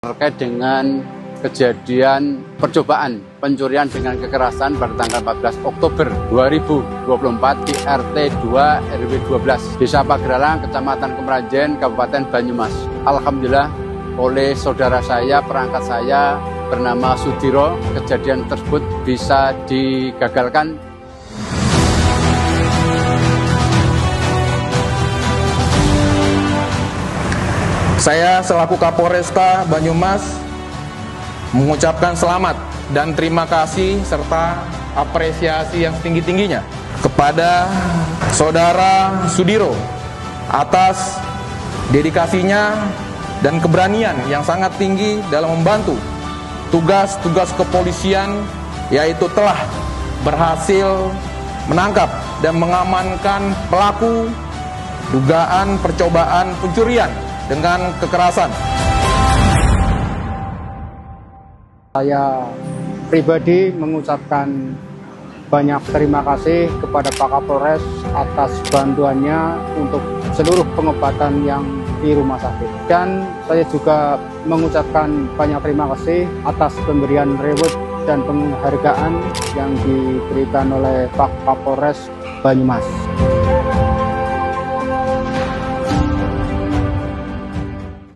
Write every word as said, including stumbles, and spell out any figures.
terkait dengan kejadian percobaan pencurian dengan kekerasan pada tanggal empat belas Oktober dua ribu dua puluh empat di R T dua R W dua belas Desa Pageralang, Kecamatan Kemerajen, Kabupaten Banyumas. Alhamdulillah oleh saudara saya, perangkat saya bernama Sudiro, kejadian tersebut bisa digagalkan. Saya selaku Kapolresta Banyumas mengucapkan selamat dan terima kasih serta apresiasi yang setinggi-tingginya kepada Saudara Sudiro atas dedikasinya dan keberanian yang sangat tinggi dalam membantu tugas-tugas kepolisian, yaitu telah berhasil menangkap dan mengamankan pelaku dugaan percobaan pencurian dengan kekerasan. Saya pribadi mengucapkan banyak terima kasih kepada Pak Kapolres atas bantuannya untuk seluruh pengobatan yang di rumah sakit. Dan saya juga mengucapkan banyak terima kasih atas pemberian reward dan penghargaan yang diberikan oleh Pak Kapolres Banyumas.